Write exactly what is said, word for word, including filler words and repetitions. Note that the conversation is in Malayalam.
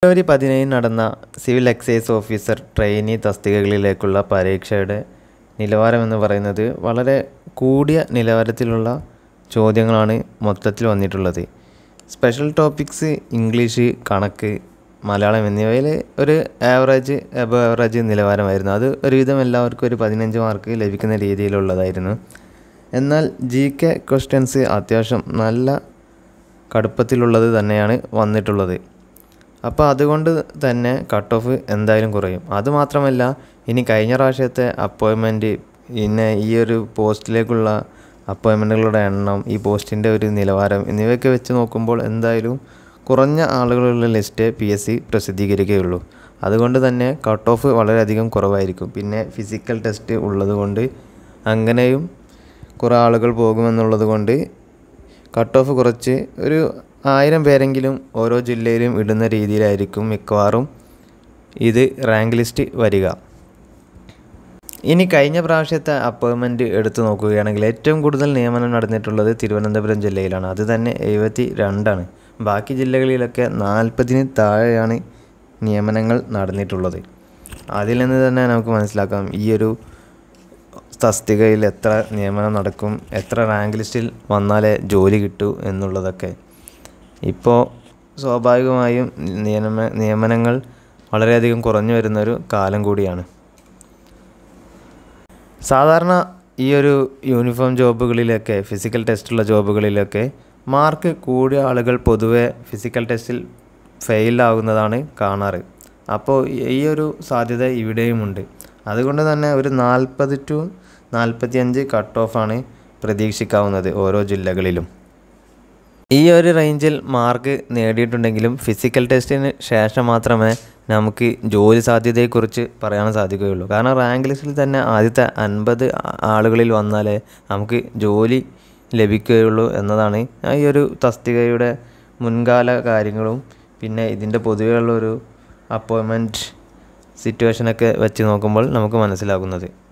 ഫെബ്രുവരി പതിനേഴിന് നടന്ന സിവിൽ എക്സൈസ് ഓഫീസർ ട്രെയിനി തസ്തികകളിലേക്കുള്ള പരീക്ഷയുടെ നിലവാരമെന്ന് പറയുന്നത് വളരെ കൂടിയ നിലവാരത്തിലുള്ള ചോദ്യങ്ങളാണ് മൊത്തത്തിൽ വന്നിട്ടുള്ളത്. സ്പെഷ്യൽ ടോപ്പിക്സ് ഇംഗ്ലീഷ്, കണക്ക്, മലയാളം എന്നിവയിൽ ഒരു ആവറേജ് എബോ ആവറേജ് നിലവാരമായിരുന്നു. അത് ഒരുവിധം എല്ലാവർക്കും ഒരു പതിനഞ്ച് മാർക്ക് ലഭിക്കുന്ന രീതിയിലുള്ളതായിരുന്നു. എന്നാൽ ജി കെ ക്വസ്റ്റ്യൻസ് അത്യാവശ്യം നല്ല കടുപ്പത്തിലുള്ളത് തന്നെയാണ് വന്നിട്ടുള്ളത്. അപ്പോൾ അതുകൊണ്ട് തന്നെ കട്ട് ഓഫ് എന്തായാലും കുറയും. അതുമാത്രമല്ല, ഇനി കഴിഞ്ഞ പ്രാവശ്യത്തെ അപ്പോയിൻമെൻറ്റ്, പിന്നെ ഈ ഒരു പോസ്റ്റിലേക്കുള്ള അപ്പോയിൻമെൻറ്റുകളുടെ എണ്ണം, ഈ പോസ്റ്റിൻ്റെ ഒരു നിലവാരം എന്നിവയൊക്കെ വെച്ച് നോക്കുമ്പോൾ എന്തായാലും കുറഞ്ഞ ആളുകളുള്ള ലിസ്റ്റ് പി എസ് സി പ്രസിദ്ധീകരിക്കുകയുള്ളൂ. അതുകൊണ്ട് തന്നെ കട്ട് ഓഫ് വളരെയധികം കുറവായിരിക്കും. പിന്നെ ഫിസിക്കൽ ടെസ്റ്റ് ഉള്ളത് കൊണ്ട് അങ്ങനെയും കുറേ ആളുകൾ പോകുമെന്നുള്ളത് കൊണ്ട് കട്ട് ഓഫ് കുറച്ച് ഒരു ആയിരം പേരെങ്കിലും ഓരോ ജില്ലയിലും ഇടുന്ന രീതിയിലായിരിക്കും മിക്കവാറും ഇത് റാങ്ക് ലിസ്റ്റ് വരിക. ഇനി കഴിഞ്ഞ പ്രാവശ്യത്തെ അപ്പോയിൻമെൻറ്റ് എടുത്തു നോക്കുകയാണെങ്കിൽ ഏറ്റവും കൂടുതൽ നിയമനം നടന്നിട്ടുള്ളത് തിരുവനന്തപുരം ജില്ലയിലാണ്. അത് തന്നെ എഴുപത്തി രണ്ടാണ്. ബാക്കി ജില്ലകളിലൊക്കെ നാൽപ്പതിന് താഴെയാണ് നിയമനങ്ങൾ നടന്നിട്ടുള്ളത്. അതിൽ നിന്ന് തന്നെ നമുക്ക് മനസ്സിലാക്കാം ഈ ഒരു തസ്തികയിൽ എത്ര നിയമനം നടക്കും, എത്ര റാങ്ക് ലിസ്റ്റിൽ വന്നാലേ ജോലി കിട്ടൂ എന്നുള്ളതൊക്കെ. ഇപ്പോൾ സ്വാഭാവികമായും നിയമ നിയമനങ്ങൾ വളരെയധികം കുറഞ്ഞു വരുന്നൊരു കാലം കൂടിയാണ്. സാധാരണ ഈ ഒരു യൂണിഫോം ജോബുകളിലൊക്കെ, ഫിസിക്കൽ ടെസ്റ്റുള്ള ജോബുകളിലൊക്കെ മാർക്ക് കൂടിയ ആളുകൾ പൊതുവെ ഫിസിക്കൽ ടെസ്റ്റിൽ ഫെയിലാകുന്നതാണ് കാണാറ്. അപ്പോൾ ഈ ഒരു സാധ്യത ഇവിടെയുമുണ്ട്. അതുകൊണ്ട് തന്നെ ഒരു നാൽപ്പത് ടു നാൽപ്പത്തി അഞ്ച് കട്ട് ഓഫാണ് പ്രതീക്ഷിക്കാവുന്നത് ഓരോ ജില്ലകളിലും. ഈ ഒരു റേഞ്ചിൽ മാർക്ക് നേടിയിട്ടുണ്ടെങ്കിലും ഫിസിക്കൽ ടെസ്റ്റിന് ശേഷം മാത്രമേ നമുക്ക് ജോലി സാധ്യതയെക്കുറിച്ച് പറയാൻ സാധിക്കുകയുള്ളൂ. കാരണം റാങ്ക് ലിസ്റ്റിൽ തന്നെ ആദ്യത്തെ അൻപത് ആളുകളിൽ വന്നാലേ നമുക്ക് ജോലി ലഭിക്കുകയുള്ളൂ എന്നതാണ് ഈ ഒരു തസ്തികയുടെ മുൻകാല കാര്യങ്ങളും പിന്നെ ഇതിൻ്റെ പൊതുവെയുള്ളൊരു അപ്പോയിൻമെൻറ്റ് സിറ്റുവേഷനൊക്കെ വെച്ച് നോക്കുമ്പോൾ നമുക്ക് മനസ്സിലാകുന്നത്.